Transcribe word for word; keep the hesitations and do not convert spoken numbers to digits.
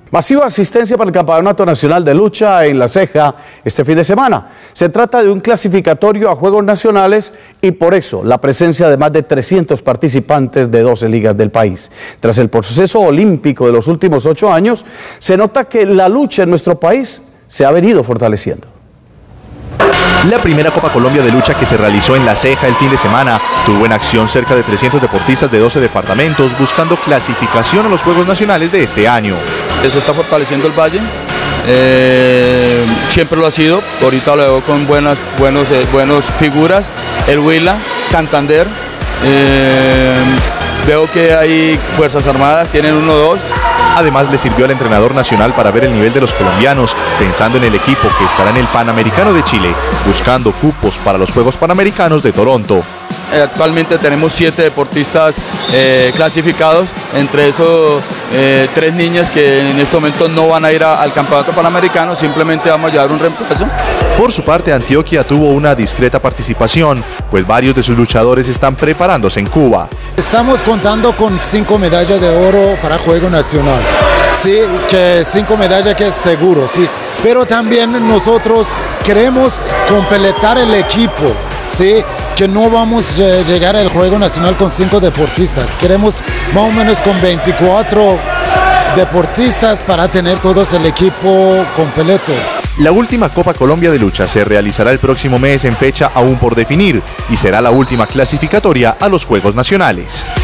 Masiva asistencia para el Campeonato Nacional de Lucha en La Ceja este fin de semana. Se trata de un clasificatorio a Juegos Nacionales y por eso la presencia de más de trescientos participantes de doce ligas del país. Tras el proceso olímpico de los últimos ocho años, se nota que la lucha en nuestro país se ha venido fortaleciendo. La primera Copa Colombia de Lucha que se realizó en La Ceja el fin de semana tuvo en acción cerca de trescientos deportistas de doce departamentos buscando clasificación a los Juegos Nacionales de este año. Se está fortaleciendo el Valle, eh, siempre lo ha sido, ahorita lo veo con buenas buenos, eh, buenos figuras, el Huila, Santander, eh, veo que hay Fuerzas Armadas, tienen uno o dos. Además le sirvió al entrenador nacional para ver el nivel de los colombianos, pensando en el equipo que estará en el Panamericano de Chile, buscando cupos para los Juegos Panamericanos de Toronto. Actualmente tenemos siete deportistas eh, clasificados, entre esos eh, tres niñas que en este momento no van a ir a, al Campeonato Panamericano, simplemente vamos a llevar un reemplazo. Por su parte, Antioquia tuvo una discreta participación, pues varios de sus luchadores están preparándose en Cuba. Estamos contando con cinco medallas de oro para Juego Nacional, sí, que cinco medallas que es seguro, sí, pero también nosotros queremos completar el equipo, sí, que no vamos a llegar al Juego Nacional con cinco deportistas, queremos más o menos con veinticuatro deportistas para tener todos el equipo completo. La última Copa Colombia de Lucha se realizará el próximo mes en fecha aún por definir y será la última clasificatoria a los Juegos Nacionales.